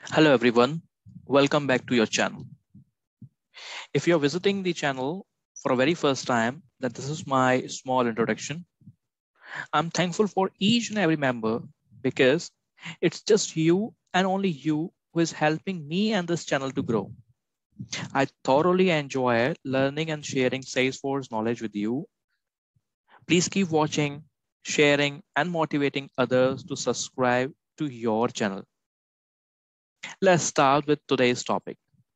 Hello everyone, welcome back to your channel. If you're visiting the channel for a very first time, then this is my small introduction. I'm thankful for each and every member because it's just you and only you who is helping me and this channel to grow. I thoroughly enjoy learning and sharing Salesforce knowledge with you. Please keep watching, sharing and motivating others to subscribe to your channel. Let's start with today's topic.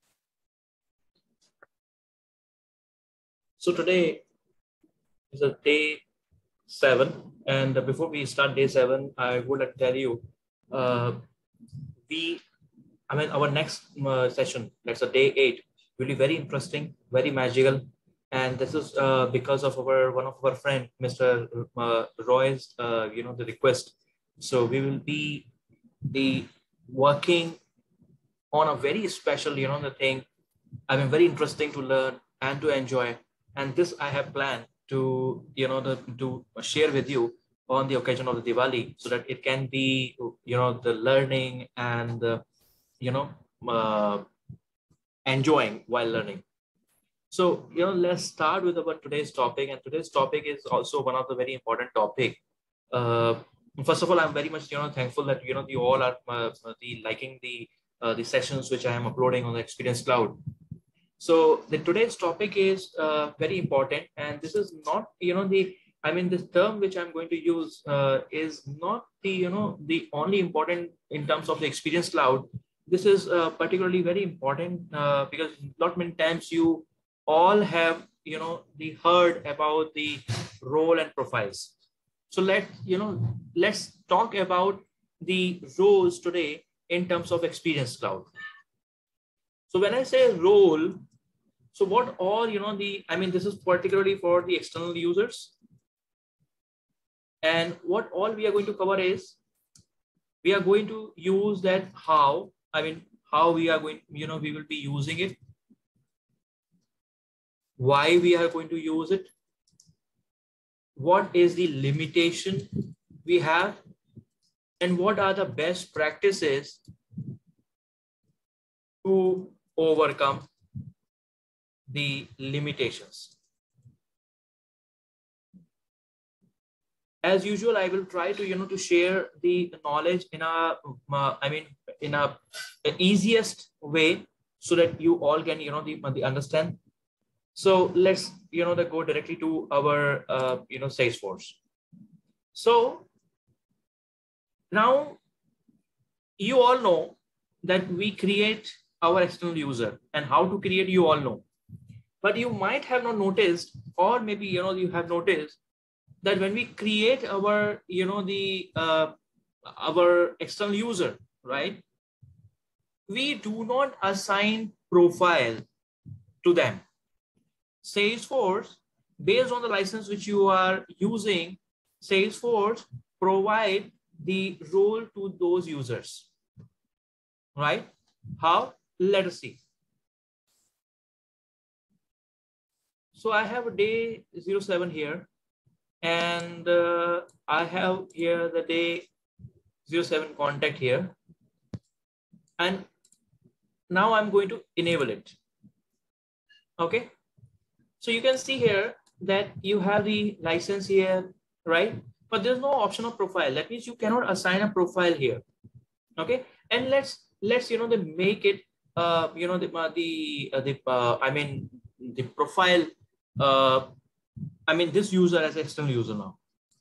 So today is a day 7, and before we start day 7, I would like to tell you, uh, our next session, that's a day 8, will be very interesting, very magical, and this is because of one of our friend, Mr. Roy's, the request. So we will be the working on a very special, the thing. Very interesting to learn and to enjoy. And this I have planned to, to share with you on the occasion of the Diwali, so that it can be, the learning and, you know, uh, enjoying while learning. So, let's start with our today's topic. And today's topic is also one of the very important topic. Uh, First of all, I'm very much, thankful that, you all are liking the sessions which I am uploading on the Experience Cloud. So the today's topic is very important, and this is not, this term which I'm going to use is not the, the only important in terms of the Experience Cloud. This is particularly very important because not many times you all have, the heard about the role and profiles. So let's talk about the roles today in terms of Experience Cloud. So when I say role, so what all, this is particularly for the external users. And what all we are going to cover is, we are going to use that how we are going, we will be using it, why we are going to use it, what is the limitation we have, and what are the best practices to overcome the limitations. As usual, I will try to, to share the knowledge in in a easiest way, so that you all can, the understand. So let's, go directly to our, Salesforce. So now you all know that we create our external user, and how to create, you all know. But you might have not noticed, or maybe, you have noticed that when we create our, our external user, right, we do not assign profile to them. Salesforce, based on the license which you are using, Salesforce provide the role to those users, right? How? Let us see. So I have a day 07 here, and I have here the day 07 contact here, and now I'm going to enable it. Okay, so you can see here that you have the license here, right? But there's no option of profile. That means you cannot assign a profile here. Okay, and let's make it the profile, this user as external user now.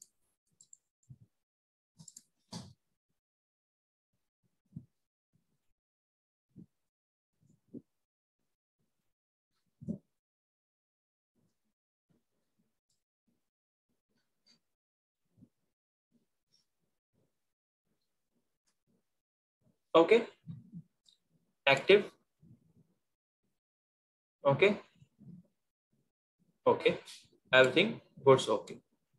Okay, active. Okay, okay, everything goes okay.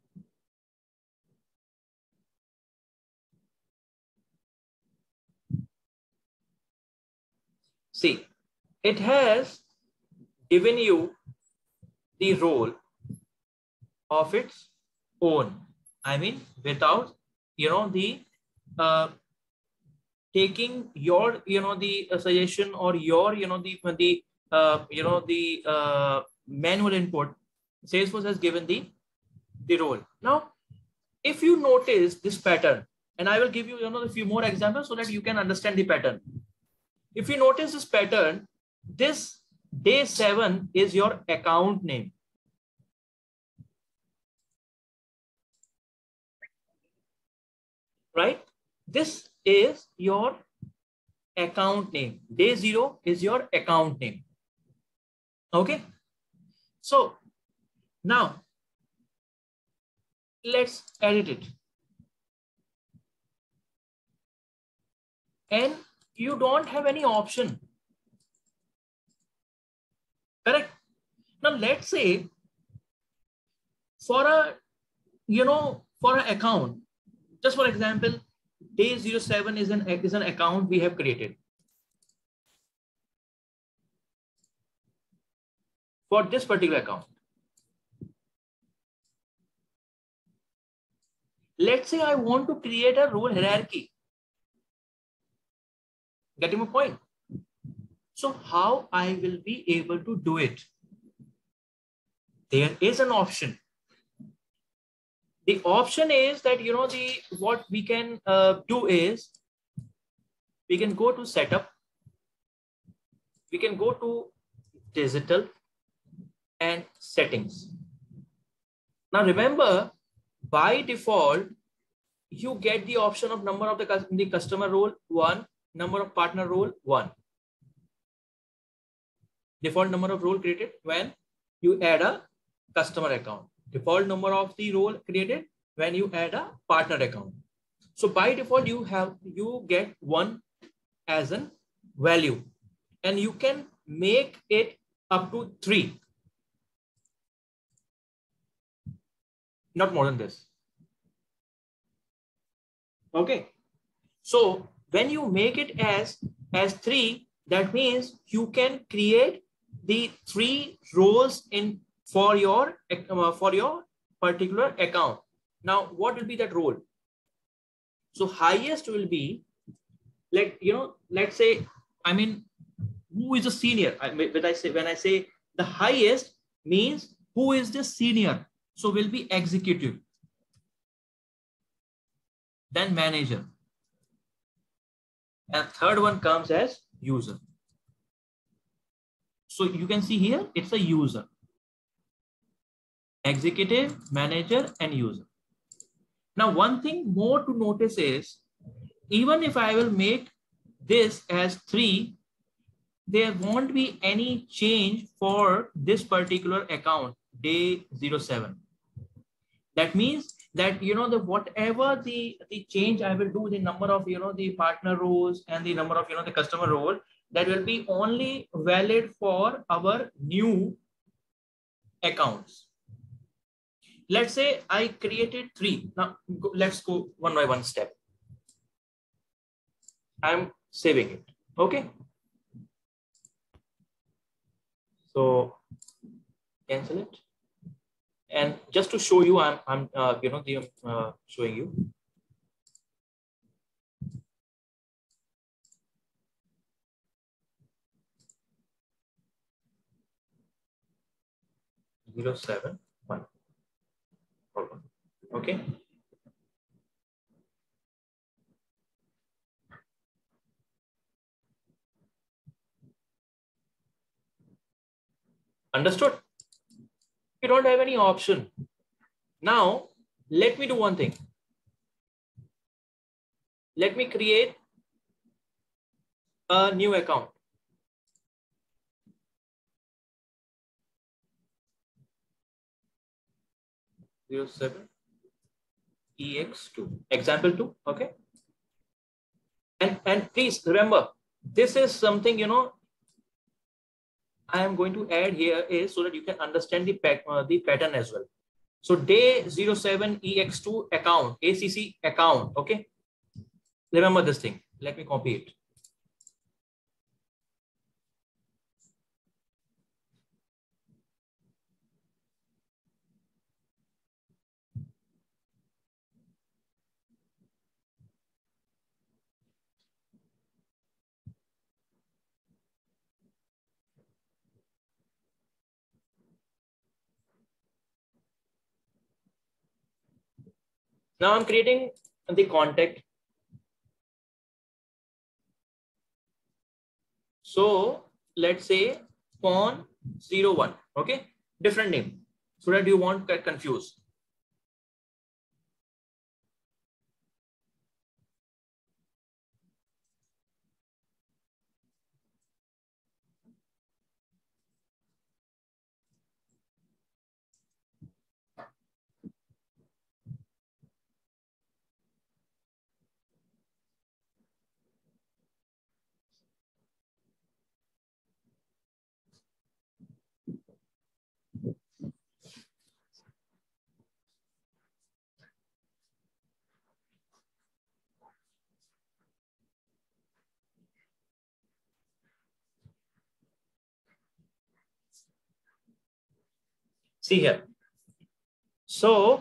See, it has given you the role of its own. Without, the taking your, the suggestion, or your, the manual input. Salesforce has given the role. Now, if you notice this pattern, and I will give you, a few more examples so that you can understand the pattern. If you notice this pattern, this day 7 is your account name. Right? This is your account name. Day 0 is your account name. Okay. So now let's edit it. And you don't have any option. Correct? Now let's say for a, for an account, just for example, day 07 is an account we have created. For this particular account. Let's say I want to create a role hierarchy. Getting my point? So how I will be able to do it? There is an option. The option is that, what we can do is, we can go to setup, we can go to digital and settings. Now remember, by default, you get the option of number of the customer role 1, number of partner role 1. Default number of role created when you add a customer account. Default number of the role created when you add a partner account. So by default, you get 1 as a value, and you can make it up to 3. Not more than this. Okay. So when you make it as 3, that means you can create the 3 roles for your particular account. Now, what will be that role? So highest will be, like, let's say, who is a senior? When I say the highest means who is the senior. So will be executive, then manager, and third one comes as user. So you can see here, it's a user, executive, manager, and user. Now, one thing more to notice is, even if I will make this as 3, there won't be any change for this particular account, day 07. That means that, whatever the change I will do, the number of, the partner roles and the number of, the customer role, that will be only valid for our new accounts. Let's say I created 3. Now let's go one by one step. I'm saving it. Okay. So cancel it. And just to show you, I'm showing you. Zero 7 1. Okay. Understood? You don't have any option. Now, let me do one thing. Let me create a new account. Zero 07 EX2, example 2. Okay. And please remember, this is something, I am going to add here is so that you can understand the pattern as well. So day 07 EX2 account, ACC account. Okay. Remember this thing. Let me copy it. Now I'm creating the contact. So let's say Pawn01. Okay, different name so that you won't get confused. See here. So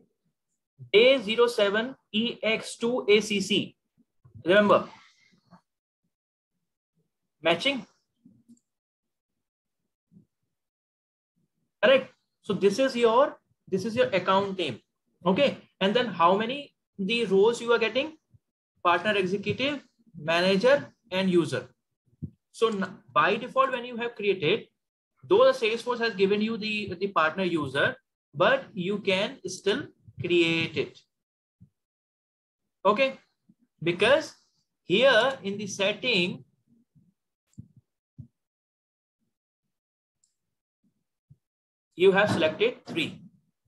A07 EX2 ACC. Remember, matching. Correct. So this is your account name. Okay. And then how many the rows you are getting? Partner, executive, manager, and user. So by default, when you have created, though the Salesforce has given you the partner user, but you can still create it. Okay. Because here in the setting, you have selected 3.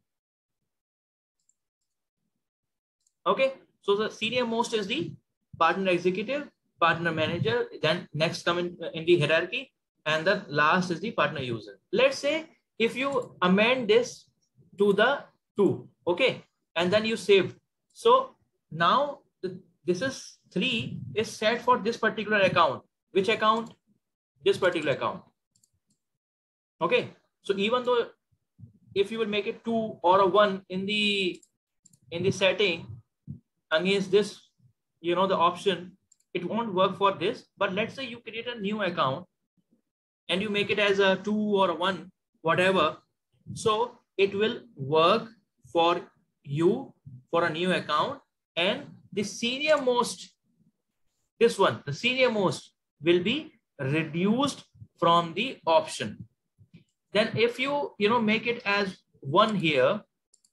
Okay. So the senior most is the partner executive, partner manager, then next come in the hierarchy, and the last is the partner user. Let's say if you amend this to the 2, okay, and then you saved. So now this is 3 is set for this particular account. Which account? This particular account. Okay. So even though if you will make it 2 or a 1 in the setting against this, the option, it won't work for this. But let's say you create a new account and you make it as a 2 or a 1, whatever. So it will work for you for a new account, and the senior most, this one, the senior most will be reduced from the option. Then if you make it as 1 here,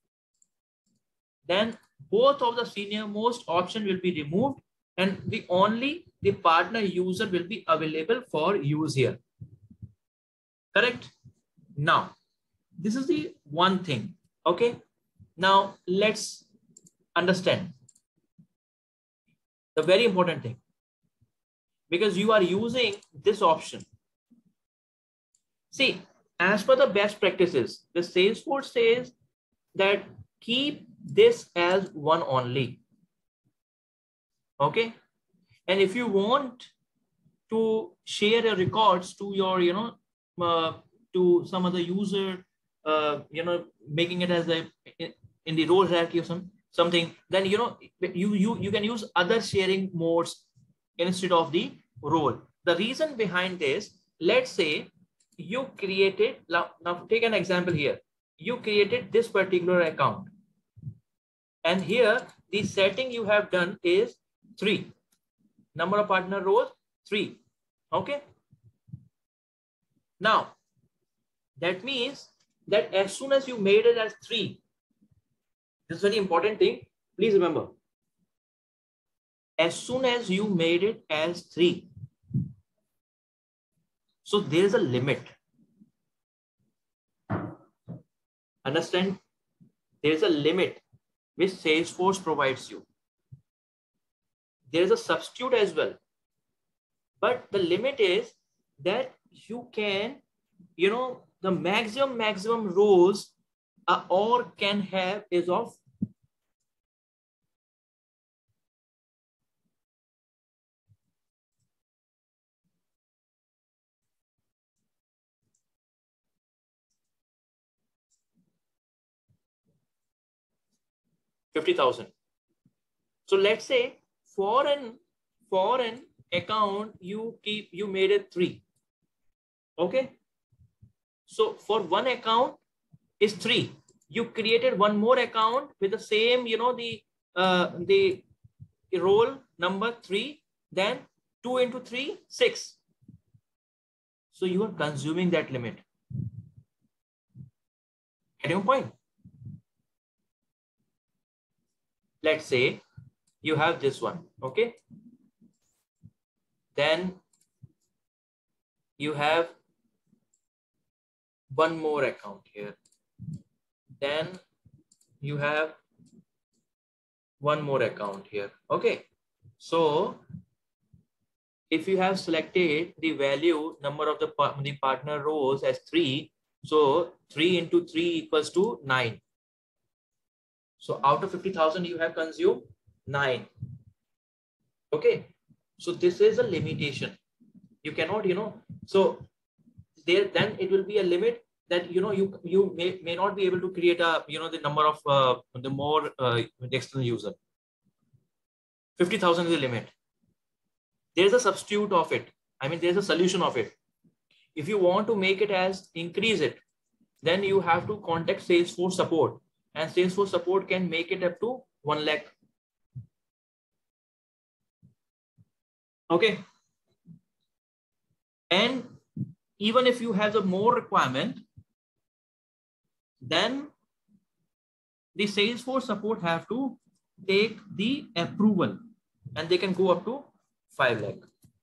then both of the senior most option will be removed, and only the partner user will be available for use here. Correct? Now, this is the one thing. Okay. Now let's understand the very important thing, because you are using this option. See, as per the best practices, the Salesforce says that keep this as 1 only. Okay. And if you want to share your records to your, to some other user, making it as in the role hierarchy or something, then, you can use other sharing modes instead of the role. The reason behind this, let's say you created, now take an example here. You created this particular account, and here the setting you have done is 3. Number of partner rows 3. Okay. Now that means that as soon as you made it as 3, this is very important thing. Please remember, as soon as you made it as 3, so there is a limit. Understand? There is a limit which Salesforce provides you. There is a substitute as well, but the limit is that you can, the maximum rows a org can have is of 50,000. So let's say for an account you made it 3. Okay. So for one account is 3. you created one more account with the same, you know, the role number 3, then 2 into 3, 6. So you are consuming that limit. Get your point? Let's say you have this one, okay? Then you have one more account here. Then you have one more account here, okay? So if you have selected the value number of the partner rows as 3, so 3 into 3 equals to 9. So out of 50,000, you have consumed 9. Okay. So this is a limitation. You cannot, you know, so there, then it will be a limit that, you know, you may not be able to create a, you know, the number of the more external user. 50,000 is the limit. There's a substitute of it. I mean, there's a solution of it. If you want to make it as increase it, then you have to contact Salesforce support, and Salesforce support can make it up to 1 lakh. Okay. And even if you have the more requirement, then the Salesforce support have to take the approval, and they can go up to 5 lakh.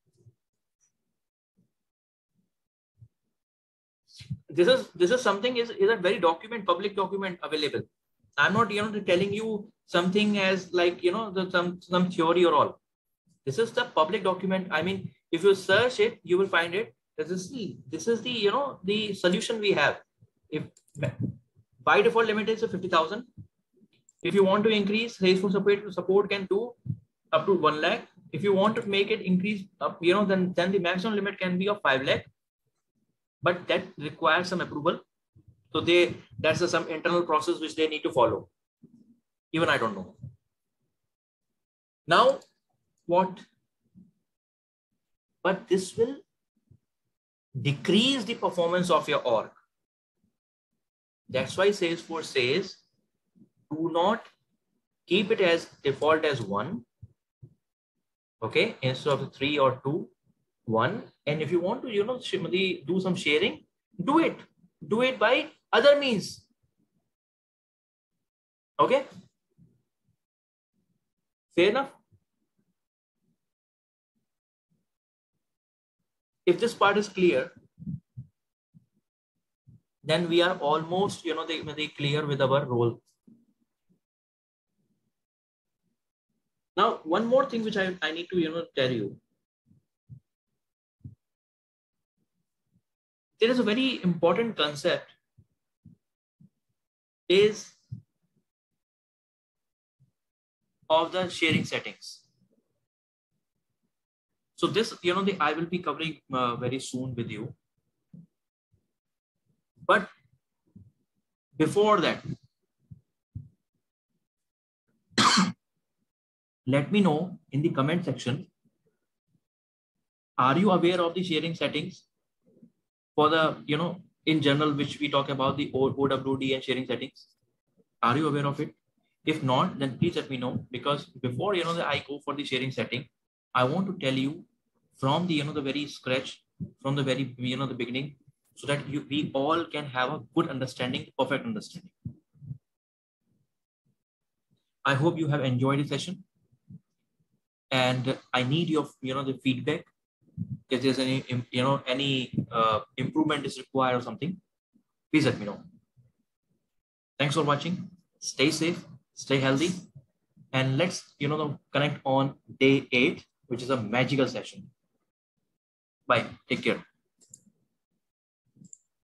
This is something is a very public document available. I'm not, you know, telling you something as like, you know, some theory or all. This is the public document. I mean, if you search it, you will find it. This is the, you know, the solution we have. If by default limit is 50,000. If you want to increase, Salesforce support can do up to 1 lakh. If you want to make it increase up, you know, then the maximum limit can be of 5 lakh. But that requires some approval. So that's some internal process which they need to follow. Even I don't know. Now, what? But this will decrease the performance of your org. That's why Salesforce says, do not keep it as default as 1. Okay, instead of 3 or 2, 1. And if you want to, you know, do some sharing, do it. Do it by other means. Okay. Fair enough. If this part is clear, then we are almost, you know, they clear with our role. Now, one more thing which I need to, you know, tell you. There is a very important concept is of the sharing settings. So this, you know, I will be covering very soon with you. But before that, let me know in the comment section, are you aware of the sharing settings for the, you know, in general, which we talk about the OWD and sharing settings? Are you aware of it? If not, then please let me know, because before, you know, I go for the sharing setting, I want to tell you from the, you know, the very scratch, from the very, you know, the beginning, so that we all can have a good understanding, perfect understanding. I hope you have enjoyed the session, and I need your, you know, the feedback. If there's any, you know, any improvement is required or something, please let me know. Thanks for watching. Stay safe, stay healthy, and let's, you know, connect on day 8, which is a magical session. Bye. Take care.